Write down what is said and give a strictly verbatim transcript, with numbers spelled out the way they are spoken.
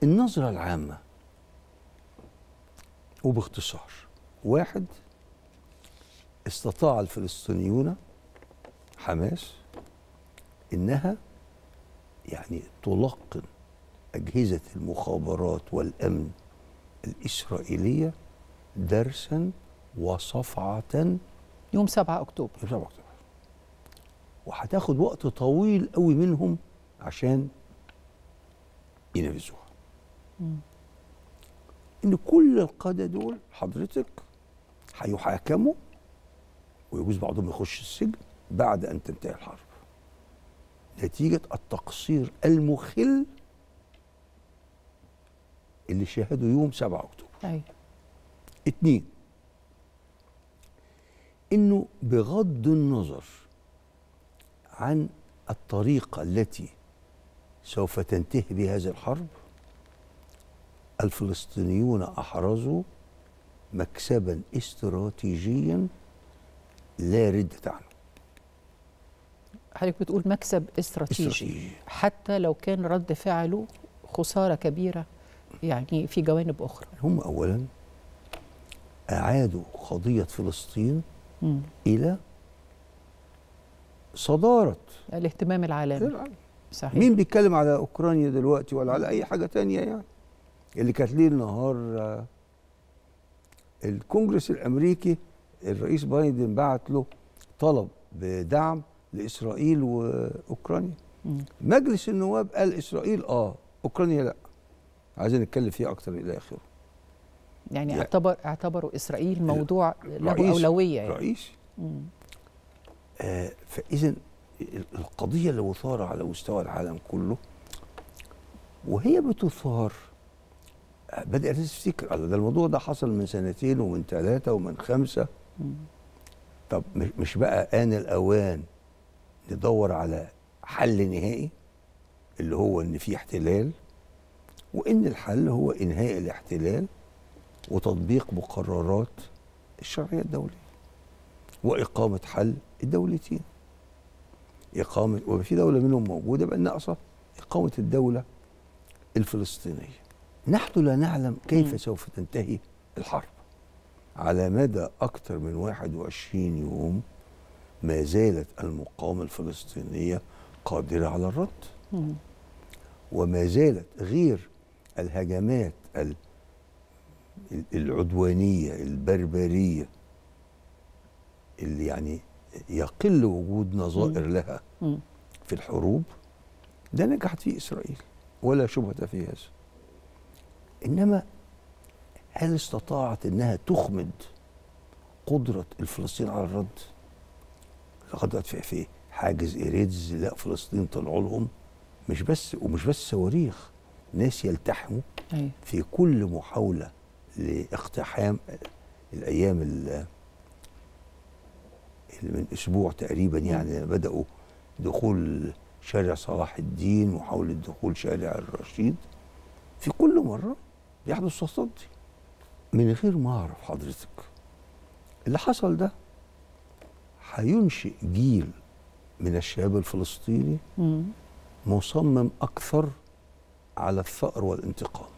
النظرة العامة وباختصار: واحد، استطاع الفلسطينيون حماس إنها يعني تلقن أجهزة المخابرات والأمن الإسرائيلية درسا وصفعة يوم سبعة أكتوبر. يوم سبعة أكتوبر، وهتاخد وقت طويل قوي منهم عشان ينفذوها. إن كل القادة دول حضرتك هيحاكموا، ويجوز بعضهم يخش السجن بعد أن تنتهي الحرب نتيجة التقصير المخل اللي شاهدوا يوم سبعة أكتوبر. أي. اتنين، إنه بغض النظر عن الطريقة التي سوف تنتهي بهذه الحرب، الفلسطينيون أحرزوا مكسبا استراتيجيا لا ردة عنه. حضرتك بتقول مكسب استراتيجي. استراتيجي حتى لو كان رد فعله خسارة كبيرة يعني في جوانب أخرى. هم أولا أعادوا قضية فلسطين مم. إلى صدارة الاهتمام العالمي. صحيح. مين بيتكلم على أوكرانيا دلوقتي ولا على أي حاجة تانية؟ يعني اللي كانت ليل نهار الكونجرس الأمريكي الرئيس بايدن بعت له طلب بدعم لإسرائيل وأوكرانيا. مم. مجلس النواب قال إسرائيل آه، أوكرانيا لا، عايزين نتكلم فيها أكتر إلى آخره. يعني, يعني اعتبر اعتبروا إسرائيل موضوع له رئيس أولوية يعني. رئيسي. آه فإذا القضية اللي مثارة على مستوى العالم كله، وهي بتثار بدأت تفتكر ده الموضوع ده حصل من سنتين ومن ثلاثة ومن خمسة. مم. طب مش بقى آن الأوان ندور على حل نهائي اللي هو إن في احتلال، وإن الحل هو إنهاء الاحتلال وتطبيق مقررات الشرعية الدولية وإقامة حل الدولتين، إقامة وفي دولة منهم موجودة بقى ناقصة إقامة الدولة الفلسطينية. نحن لا نعلم كيف م. سوف تنتهي الحرب. على مدى أكثر من واحد وعشرين يوم ما زالت المقاومة الفلسطينية قادرة على الرد، م. وما زالت غير الهجمات العدوانية البربرية اللي يعني يقل وجود نظائر م. لها م. في الحروب، ده نجحت فيه إسرائيل ولا شبهة في هذا. إنما هل استطاعت إنها تخمد قدرة الفلسطين على الرد؟ لقد في في حاجز إيريدز، لا فلسطين طلعوا لهم مش بس ومش بس صواريخ، ناس يلتحموا أي. في كل محاولة لاقتحام. الأيام اللي من أسبوع تقريبا يعني م. بدأوا دخول شارع صلاح الدين، محاولة دخول شارع الرشيد، في كل مرة بيحدث تصدي. من غير ما أعرف حضرتك اللي حصل ده هينشئ جيل من الشباب الفلسطيني مم. مصمم أكثر على الثأر والانتقام.